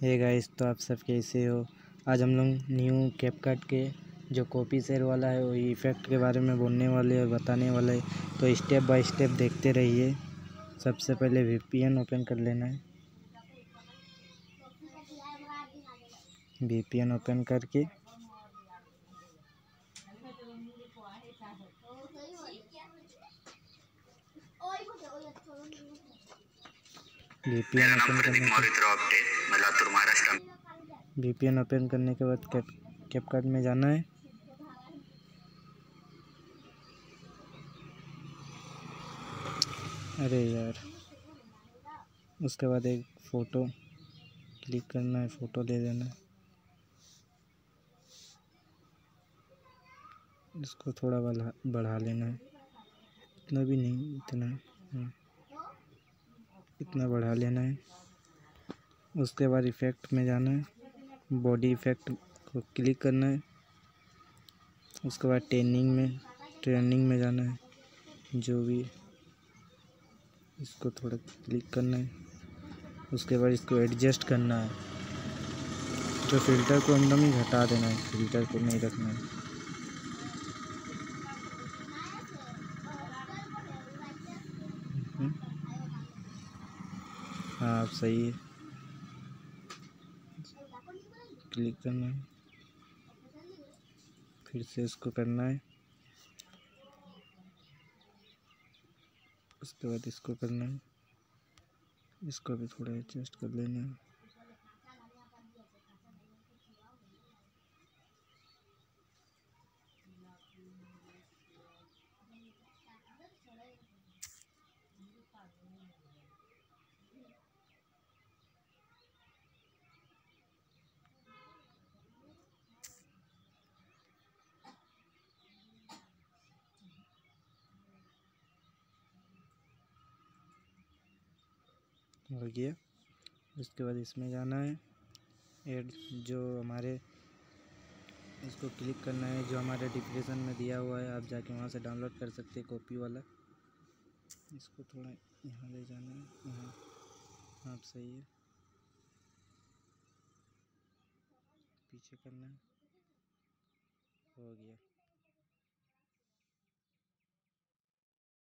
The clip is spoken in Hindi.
हे गाइस, तो आप सब कैसे हो। आज हम लोग न्यू कैपकट के जो कॉपी शेयर वाला है वही इफ़ेक्ट के बारे में बोलने वाले और बताने वाले। तो स्टेप बाय स्टेप देखते रहिए। सबसे पहले VPN ओपन कर लेना है। VPN ओपन करके VPN ओपन करने के बाद कैपकट में जाना है। अरे यार, उसके बाद एक फ़ोटो क्लिक करना है, फ़ोटो दे देना है। इसको थोड़ा बढ़ा लेना है, इतना भी नहीं, इतना बढ़ा लेना है। उसके बाद इफ़ेक्ट में जाना है, बॉडी इफ़ेक्ट को क्लिक करना है। उसके बाद ट्रेनिंग में जाना है, जो भी इसको थोड़ा क्लिक करना है। उसके बाद इसको एडजस्ट करना है। जो फ़िल्टर को एकदम ही घटा देना है, फ़िल्टर को नहीं रखना है। हाँ, सही है। क्लिक करना है, फिर से इसको करना है। उसके बाद इसको करना है, इसको भी थोड़ा एडजस्ट कर लेना है। हो गया। उसके बाद इसमें जाना है, ऐड जो हमारे, इसको क्लिक करना है जो हमारे डिस्क्रिप्शन में दिया हुआ है। आप जाके वहाँ से डाउनलोड कर सकते हैं कॉपी वाला। इसको थोड़ा यहाँ ले जाना है, यहाँ। हाँ, सही है। पीछे करना है, हो गया।